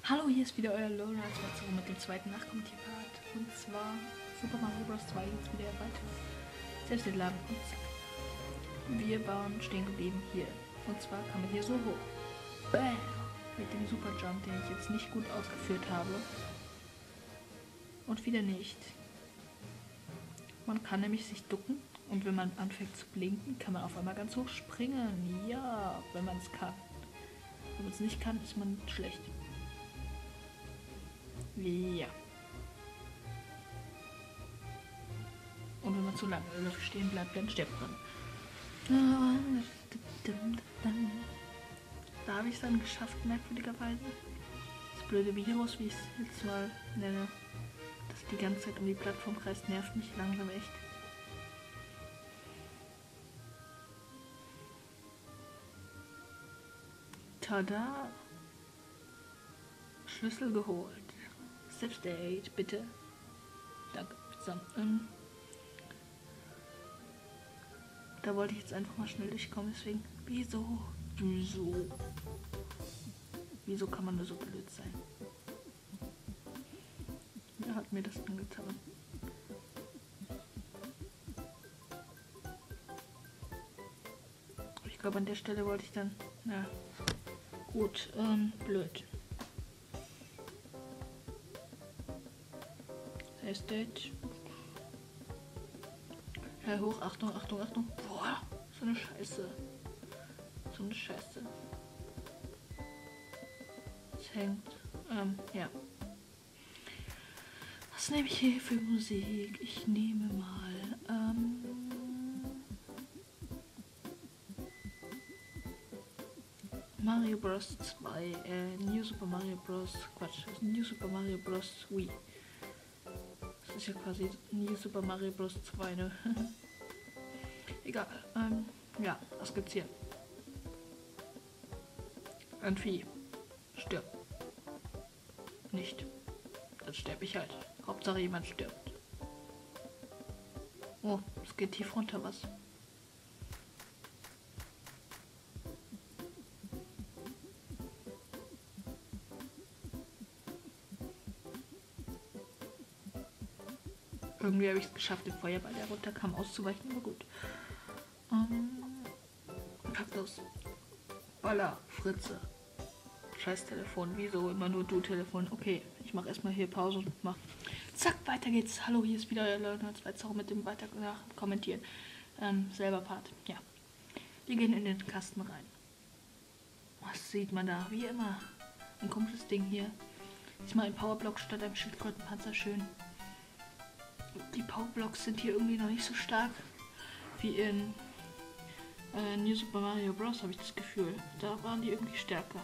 Hallo, hier ist wieder euer Lola mit dem zweiten Nachkommentierpart. Und zwar Super Mario Bros. 2 jetzt wieder erweitert. Selbst entladen und zack. Wir waren stehen geblieben hier. Und zwar kann man hier so hoch. Bam! Mit dem Super Jump, den ich jetzt nicht gut ausgeführt habe. Und wieder nicht. Man kann nämlich sich ducken. Und wenn man anfängt zu blinken, kann man auf einmal ganz hoch springen. Ja, wenn man es kann. Wenn man es nicht kann, ist man schlecht. Ja. Und wenn man zu lange stehen bleibt, dann stirbt man. Da habe ich es dann geschafft, merkwürdigerweise. Das blöde Virus, wie ich es jetzt mal nenne, das die ganze Zeit um die Plattform kreist, nervt mich langsam echt. Tada! Schlüssel geholt. Selbstdate, bitte. Danke. So, da wollte ich jetzt einfach mal schnell durchkommen, deswegen. Wieso kann man nur so blöd sein? Wer hat mir das angetan? Ich glaube, an der Stelle wollte ich dann. Ja. Gut, blöd. Estate. Ja, hoch, Achtung, Achtung, Achtung. Boah, so eine Scheiße. So eine Scheiße. Es hängt. Ja. Was nehme ich hier für Musik? Ich nehme mal, Mario Bros. 2, New Super Mario Bros. Quatsch, New Super Mario Bros. Wii. Das ist ja quasi New Super Mario Bros. 2, ne? Egal, ja, was gibt's hier? Ein Vieh. Stirbt. Nicht. Dann sterbe ich halt. Hauptsache jemand stirbt. Oh, es geht tief runter, was? Irgendwie habe ich es geschafft, den Feuerball, der runterkam, auszuweichen, aber gut. Kaktus. Baller, Fritze. Scheiß Telefon, wieso immer nur du Telefon? Okay, ich mache erstmal hier Pause und mach. Zack, weiter geht's. Hallo, hier ist wieder euer Leonard 2 mit dem weiter kommentieren. Selber Part, ja. Wir gehen in den Kasten rein. Was sieht man da? Wie immer. Ein komisches Ding hier. Diesmal ein Powerblock statt einem Schildkrötenpanzer. Schön. Die Powerblocks sind hier irgendwie noch nicht so stark wie in New Super Mario Bros. Habe ich das Gefühl. Da waren die irgendwie stärker.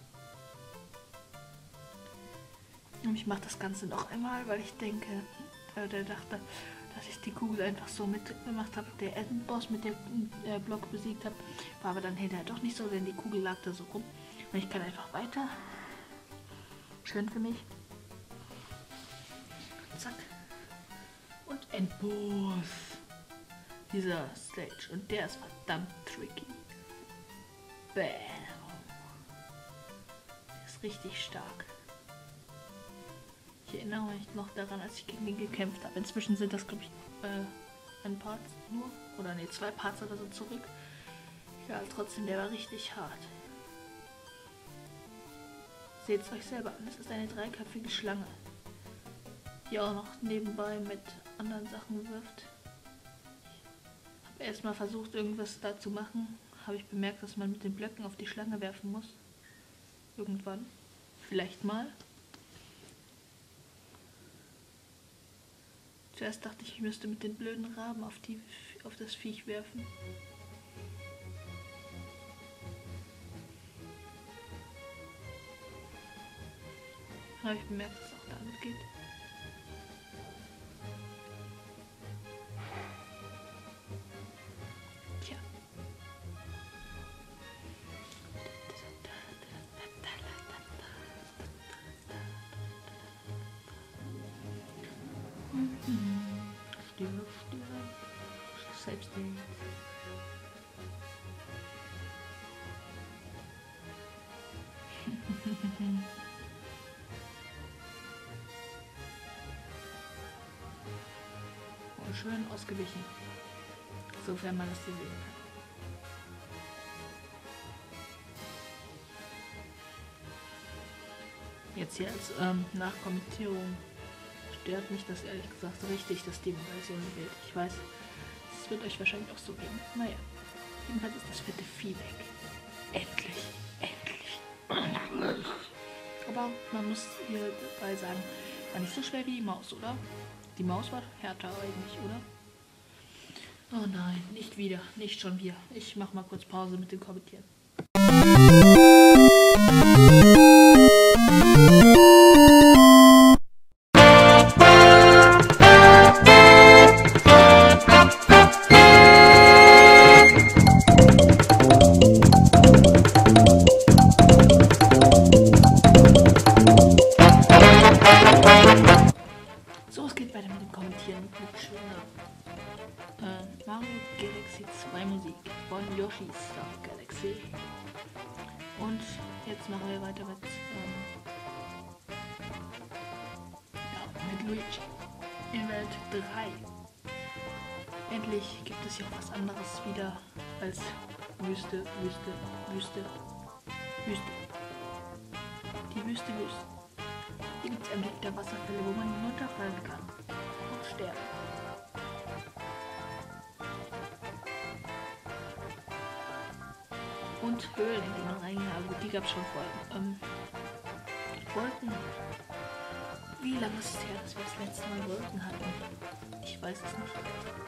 Und ich mache das Ganze noch einmal, weil ich denke, der dachte, dass ich die Kugel einfach so mitgemacht habe, der Endboss mit dem Block besiegt habe. War aber dann hinterher doch nicht so, denn die Kugel lag da so rum. Und ich kann einfach weiter. Schön für mich. Zack. Und Endboss. Dieser Stage. Und der ist verdammt tricky. Bam. Der ist richtig stark. Ich erinnere mich noch daran, als ich gegen ihn gekämpft habe. Inzwischen sind das, glaube ich, ein Part nur. Oder ne, 2 Parts oder so zurück. Ja, trotzdem, der war richtig hart. Seht es euch selber an. Es ist eine 3-köpfige Schlange, die auch noch nebenbei mit anderen Sachen wirft. Ich habe erstmal versucht, irgendwas da zu machen. Habe ich bemerkt, dass man mit den Blöcken auf die Schlange werfen muss. Irgendwann. Vielleicht mal. Zuerst dachte ich müsste mit den blöden Raben auf das Viech werfen. Dann habe ich bemerkt, dass es auch damit geht. Tja. Stirb. Selbst nicht. schön ausgewichen. Sofern man das hier sehen kann. Jetzt hier als Nachkommentierung stört mich das ehrlich gesagt richtig, dass die Version wählt. Ich weiß, es wird euch wahrscheinlich auch so gehen. Naja, jedenfalls ist das fette Vieh weg. Endlich, endlich. Aber man muss hier dabei sagen, war nicht so schwer wie die Maus, oder? Die Maus war härter eigentlich, oder? Oh nein, nicht wieder, nicht schon wieder. Ich mach mal kurz Pause mit dem Kommentieren. So, es geht weiter mit dem Kommentieren mit schöner Mario Galaxy 2 Musik von Yoshi's Star Galaxy. Und jetzt machen wir weiter mit Luigi in Welt 3. Endlich gibt es hier auch was anderes wieder als Wüste, Wüste, Wüste, Wüste. Die Wüste, Wüste. Hier gibt es endlich wieder Wasserfälle, wo man hinunterfallen kann und sterben. Und Höhlen, in die man reingehen, aber gut, die gab es schon vorher. Wolken. Wie lange ist es her, dass wir das letzte Mal Wolken hatten? Ich weiß es nicht.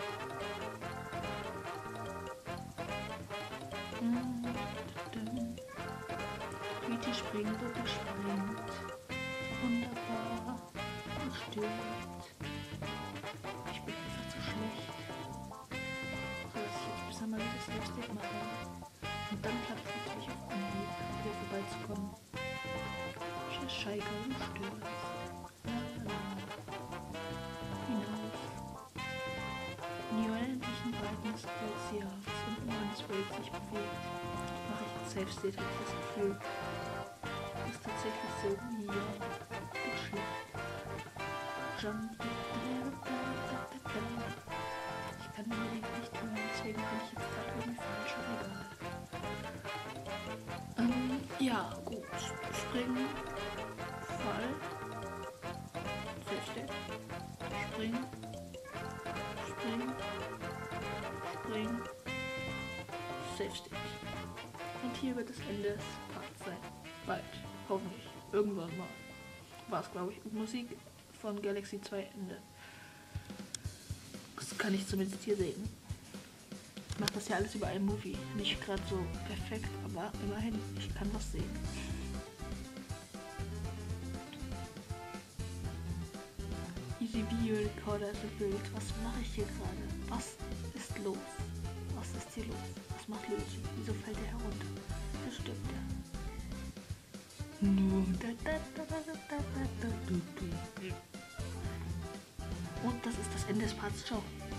Luigi springt und er springt. Wunderbar. Und stirbt. Ich bin einfach zu schlecht. So, dass ich jetzt besser mal das Slapstick mache. Und dann klappt es natürlich auf Anhieb, hier vorbeizukommen. Scheike, du stürzt. Hinauf. In die unendlichen Weiten des Ozeans und nur das Bild sich bewegt. Mache ich ein Safe State, habe ich das Gefühl. Das ist tatsächlich so wie hier. Geschlecht. Jump. Ich kann den Musik nicht hören, deswegen bin ich jetzt gerade irgendwie falsch, aber egal. Ja, gut. Springen. Fall. Safe State. Springen. Springen. Springen. Safe State. Und hier wird das Ende des Parts sein. Bald. Hoffentlich. Irgendwann mal. War es, glaube ich. Musik von Galaxy 2 Ende. Das kann ich zumindest hier sehen. Ich mache das ja alles über iMovie. Nicht gerade so perfekt, aber immerhin. Ich kann was sehen. Easy Video Recorder ist ein Bild. Was mache ich hier gerade? Was ist los? Was ist hier los? Was macht Luigi? Wieso fällt er herunter? Da stirbt er. Und das ist das Ende des Parts. Ciao.